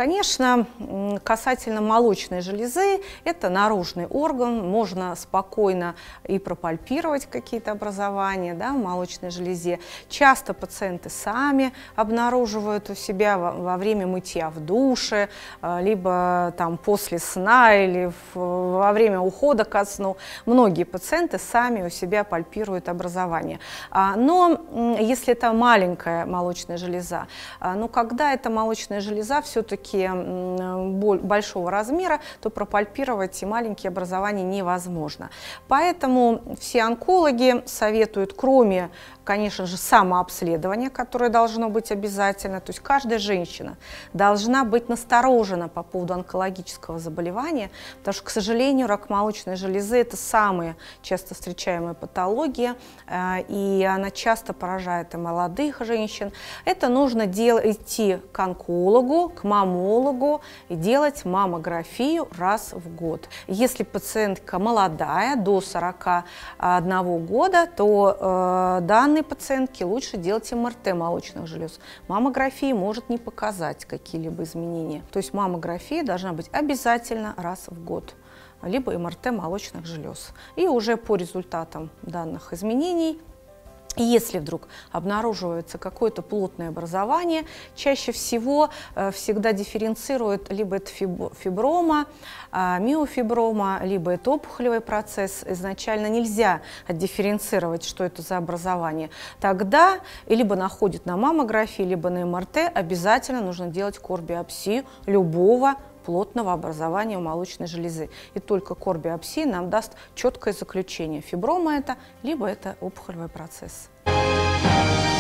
Конечно, касательно молочной железы, это наружный орган, можно спокойно и пропальпировать какие-то образования, да, в молочной железе. Часто пациенты сами обнаруживают у себя во время мытья в душе, либо там после сна или во время ухода ко сну. Многие пациенты сами у себя пальпируют образование. Но если это маленькая молочная железа, но когда эта молочная железа все-таки большого размера, то пропальпировать и маленькие образования невозможно. Поэтому все онкологи советуют, кроме, конечно же, самообследования, которое должно быть обязательно, то есть каждая женщина должна быть насторожена по поводу онкологического заболевания, потому что, к сожалению, рак молочной железы – это самая часто встречаемая патология, и она часто поражает и молодых женщин. Это нужно идти к онкологу, к маммологу и делать маммографию раз в год. Если пациентка молодая, до 41 года, то данной пациентке лучше делать МРТ молочных желез. Маммография может не показать какие-либо изменения. То есть маммография должна быть обязательно раз в год, либо МРТ молочных желез. И уже по результатам данных изменений, если вдруг обнаруживается какое-то плотное образование, чаще всего всегда дифференцируют либо это фиброма, миофиброма, либо это опухолевый процесс. Изначально нельзя отдифференцировать, что это за образование. Тогда либо находят на маммографии, либо на МРТ, обязательно нужно делать кор-биопсию любого плотного образования молочной железы. И только кор-биопсия нам даст четкое заключение, фиброма это, либо это опухолевый процесс.